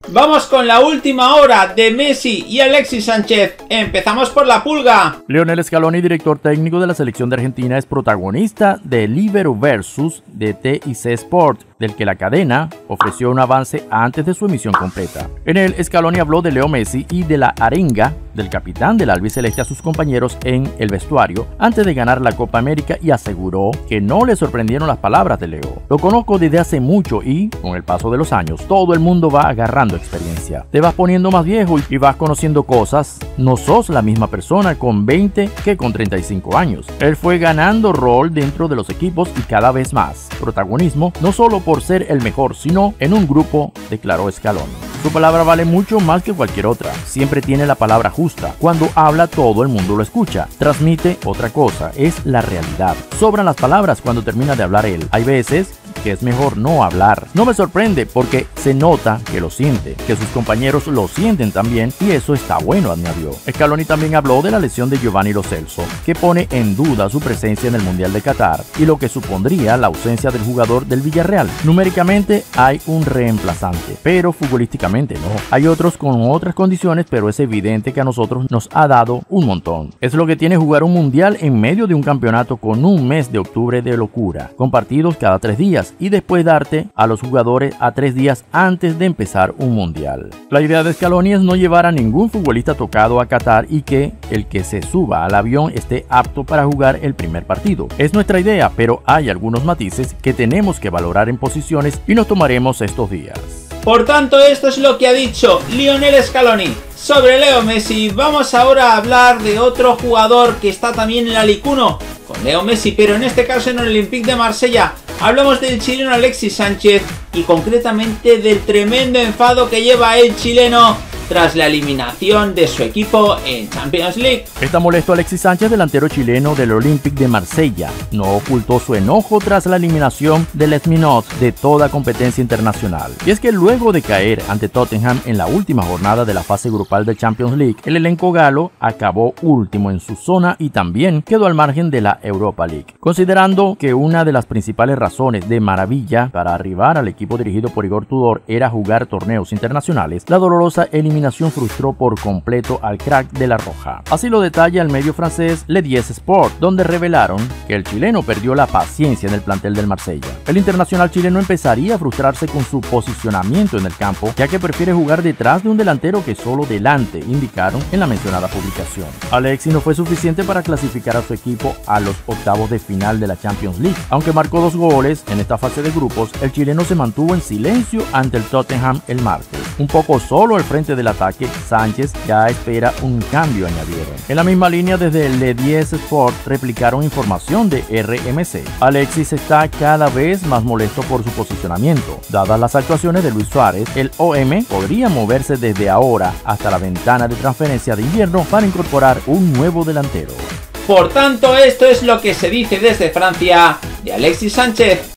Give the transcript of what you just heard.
Vamos con la última hora de Messi y Alexis Sánchez. Empezamos por la pulga. Lionel Scaloni, director técnico de la selección de Argentina, es protagonista de Libero Versus de TIC Sport, del que la cadena ofreció un avance antes de su emisión completa. En él, Scaloni habló de Leo Messi y de la arenga del capitán del albiceleste a sus compañeros en el vestuario antes de ganar la Copa América y aseguró que no le sorprendieron las palabras de Leo. Lo conozco desde hace mucho y, con el paso de los años, todo el mundo va agarrando experiencia. Te vas poniendo más viejo y vas conociendo cosas. No sos la misma persona con 20 que con 35 años. Él fue ganando rol dentro de los equipos y cada vez más protagonismo, no solo por ser el mejor, sino en un grupo, declaró Scaloni. Su palabra vale mucho más que cualquier otra. Siempre tiene la palabra justa. Cuando habla, todo el mundo lo escucha. Transmite otra cosa, es la realidad. Sobran las palabras cuando termina de hablar él. Hay veces que es mejor no hablar. No me sorprende porque se nota que lo siente, que sus compañeros lo sienten también y eso está bueno, añadió. Scaloni también habló de la lesión de Giovanni Lo Celso, que pone en duda su presencia en el Mundial de Qatar y lo que supondría la ausencia del jugador del Villarreal. Numéricamente hay un reemplazante, pero futbolísticamente no. Hay otros con otras condiciones, pero es evidente que a nosotros nos ha dado un montón. Es lo que tiene jugar un Mundial en medio de un campeonato con un mes de octubre de locura, con partidos cada 3 días y después darte a los jugadores a 3 días antes de empezar un mundial. La idea de Scaloni es no llevar a ningún futbolista tocado a Qatar y que el que se suba al avión esté apto para jugar el primer partido. Es nuestra idea, pero hay algunos matices que tenemos que valorar en posiciones y nos tomaremos estos días. Por tanto, esto es lo que ha dicho Lionel Scaloni sobre Leo Messi. Vamos ahora a hablar de otro jugador que está también en la Ligue 1 con Leo Messi, pero en este caso en el Olympique de Marsella. Hablamos del chileno Alexis Sánchez y concretamente del tremendo enfado que lleva el chileno tras la eliminación de su equipo en Champions League. Está molesto Alexis Sánchez, delantero chileno del Olympique de Marsella. No ocultó su enojo tras la eliminación del Les Minots de toda competencia internacional. Y es que luego de caer ante Tottenham en la última jornada de la fase grupal de Champions League, el elenco galo acabó último en su zona y también quedó al margen de la Europa League. Considerando que una de las principales razones de maravilla para arribar al equipo dirigido por Igor Tudor era jugar torneos internacionales, la dolorosa eliminación frustró por completo al crack de la Roja. Así lo detalla el medio francés Le 10 Sport, donde revelaron que el chileno perdió la paciencia en el plantel del Marsella. El internacional chileno empezaría a frustrarse con su posicionamiento en el campo, ya que prefiere jugar detrás de un delantero que solo delante, indicaron en la mencionada publicación. Alexis no fue suficiente para clasificar a su equipo a los octavos de final de la Champions League. Aunque marcó 2 goles en esta fase de grupos, el chileno se mantuvo en silencio ante el Tottenham el martes. Un poco solo al frente del ataque, Sánchez ya espera un cambio, añadieron. En la misma línea, desde Le 10 Sport replicaron información de RMC. Alexis está cada vez más molesto por su posicionamiento. Dadas las actuaciones de Luis Suárez, el OM podría moverse desde ahora hasta la ventana de transferencia de invierno para incorporar un nuevo delantero. Por tanto, esto es lo que se dice desde Francia de Alexis Sánchez.